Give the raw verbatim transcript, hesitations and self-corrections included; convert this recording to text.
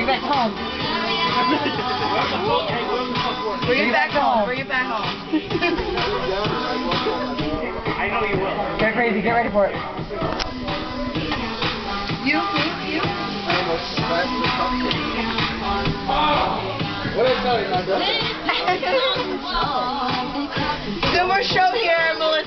Bring it back home. Bring it back home. Bring it back home. I know you will. Get crazy. Get ready for it. You, you, you. What did I tell you, my brother? No more show here, Melissa.